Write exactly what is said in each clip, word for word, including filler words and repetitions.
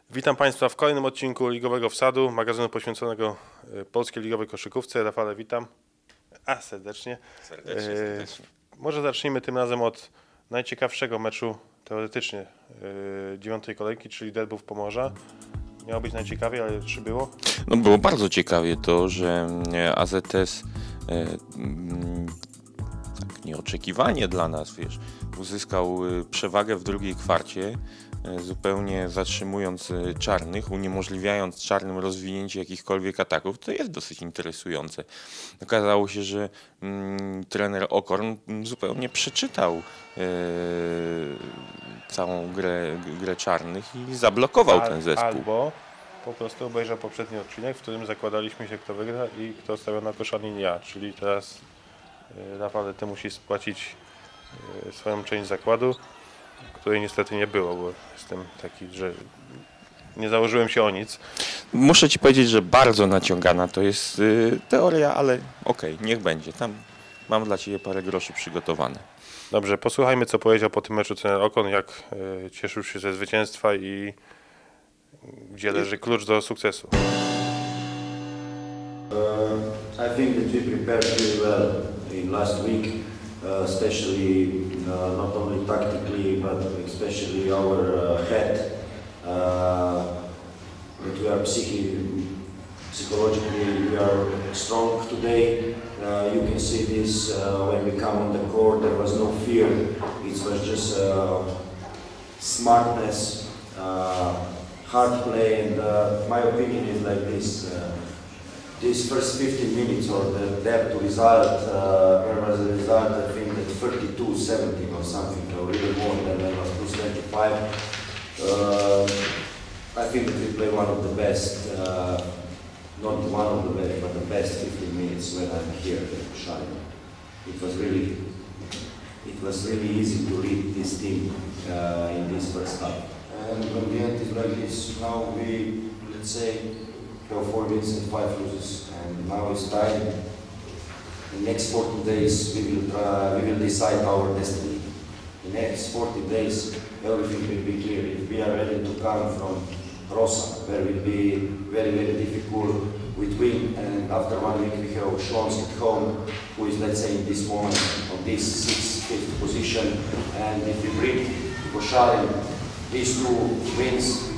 Witam Państwa w kolejnym odcinku Ligowego Wsadu, magazynu poświęconego polskiej ligowej koszykówce. Rafale, witam. A, serdecznie. Serdecznie, serdecznie. E, może zacznijmy tym razem od najciekawszego meczu teoretycznie e, dziewiątej kolejki, czyli derbów Pomorza. Miało być najciekawiej, ale czy było? No było bardzo ciekawie to, że A Z S e, m, tak nieoczekiwanie dla nas, wiesz, uzyskał przewagę w drugiej kwarcie, zupełnie zatrzymując czarnych, uniemożliwiając czarnym rozwinięcie jakichkolwiek ataków. To jest dosyć interesujące. Okazało się, że mm, trener Okorn zupełnie przeczytał e, całą grę, grę czarnych i zablokował Al, ten zespół. Albo po prostu obejrzał poprzedni odcinek, w którym zakładaliśmy się, kto wygra i kto stawiał na kosz, a nie ja. Czyli teraz e, Rafale, ty musisz spłacić e, swoją część zakładu, której niestety nie było, bo jestem taki, że nie założyłem się o nic. Muszę Ci powiedzieć, że bardzo naciągana to jest y, teoria, ale okej, okay, niech będzie. Tam mam dla Ciebie parę groszy przygotowane. Dobrze, posłuchajmy, co powiedział po tym meczu trener Okon, jak y, cieszył się ze zwycięstwa i gdzie leży klucz do sukcesu. Uh, I think that we prepared really well in last week. Uh, especially uh, not only tactically but especially our uh, head, uh, that we are psychi psychologically we are strong today. Uh, you can see this uh, when we come on the court. There was no fear. It was just uh, smartness, uh, hard play, and uh, my opinion is like this. Uh, These first fifteen minutes or the depth to result, uh, there was a result I think that thirty-two seventeen or something, or even more than that was plus twenty-five. Uh, I think that we play one of the best, uh, not one of the best, but the best fifteen minutes when I'm here in Shalim. It was really, it was really easy to read this team uh, in this first half. And when the end is like this, now we, let's say, have four wins and five losses, and now it's time. In the next forty days, we will try, we will decide our destiny. In the next forty days, everything will be clear. If we are ready to come from Rosa, where will be very, very difficult with win, and after one week we have Schwanz at home, who is, let's say, in this moment on this sixth, fifth position, and if we bring to Koszalin these two wins,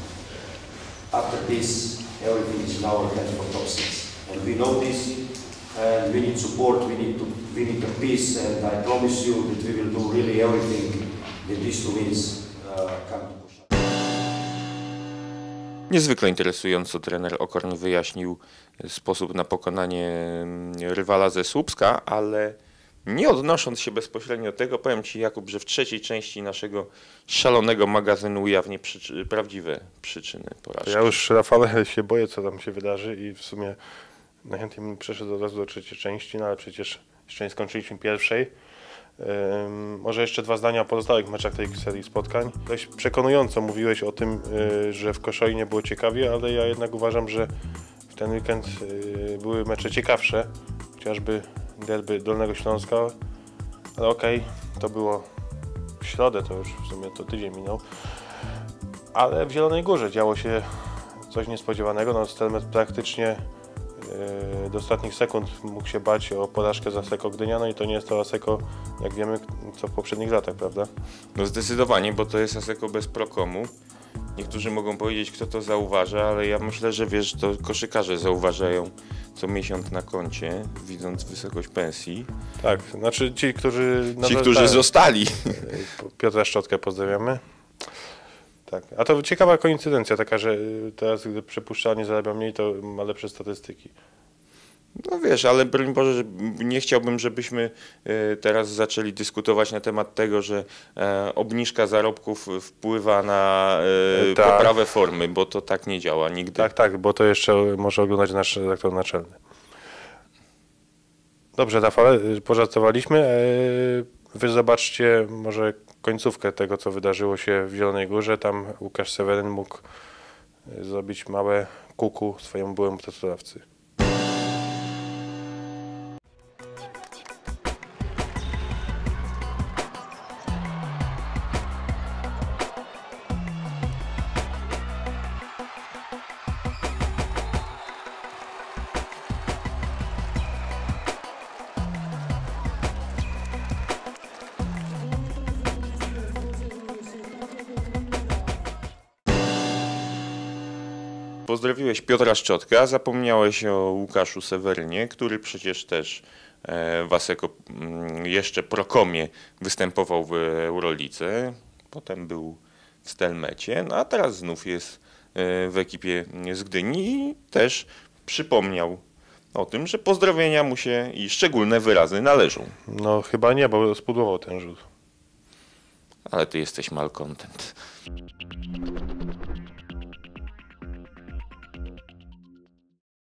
after this, everything is in our hands for top six, and we know this, and we need support. We need to, we need a peace, and I promise you that we will do really everything that these two wins uh, come to push. Niezwykle interesująco trener Okorn wyjaśnił sposób na pokonanie rywala ze Słupska, ale nie odnosząc się bezpośrednio do tego, powiem Ci, Jakub, że w trzeciej części naszego szalonego magazynu ujawnię przyczy prawdziwe przyczyny porażki. Ja już, Rafale, się boję, co tam się wydarzy i w sumie najchętniej bym przeszedł od razu do trzeciej części, no ale przecież jeszcze nie skończyliśmy pierwszej. Um, może jeszcze dwa zdania o pozostałych meczach tej serii spotkań. Dość przekonująco mówiłeś o tym, y, że w Koszalinie było ciekawie, ale ja jednak uważam, że w ten weekend y, były mecze ciekawsze, chociażby derby Dolnego Śląska, ale okej, okay, to było w środę, to już w sumie to tydzień minął, ale w Zielonej Górze działo się coś niespodziewanego. No, Stelmet praktycznie yy, do ostatnich sekund mógł się bać o porażkę z Asseco Gdynia, no i to nie jest to Asseco, jak wiemy, co w poprzednich latach, prawda? No zdecydowanie, bo to jest Asseco bez Procomu. Niektórzy mogą powiedzieć, kto to zauważa, ale ja myślę, że wiesz, to koszykarze zauważają co miesiąc na koncie, widząc wysokość pensji. Tak, znaczy ci, którzy... Ci, którzy tak, zostali. Piotra Szczotkę pozdrawiamy. Tak, a to ciekawa koincydencja taka, że teraz, gdy przepuszczalnie zarabia mniej, to ma lepsze statystyki. No wiesz, ale broń Boże, nie chciałbym, żebyśmy teraz zaczęli dyskutować na temat tego, że obniżka zarobków wpływa na tak. poprawę formy, bo to tak nie działa nigdy. Tak, tak, bo to jeszcze może oglądać nasz redaktor naczelny. Dobrze, Rafale, pożartowaliśmy. Wy zobaczcie może końcówkę tego, co wydarzyło się w Zielonej Górze. Tam Łukasz Seweryn mógł zrobić małe kuku swojemu byłemu pracodawcy. Pozdrowiłeś Piotra Szczotka, a zapomniałeś o Łukaszu Sewerynie, który przecież też w Asseco jeszcze Prokomie występował w Eurolidze, potem był w Stelmecie, no a teraz znów jest w ekipie z Gdyni i też przypomniał o tym, że pozdrowienia mu się i szczególne wyrazy należą. No chyba nie, bo spudłował ten rzut. Ale ty jesteś malcontent.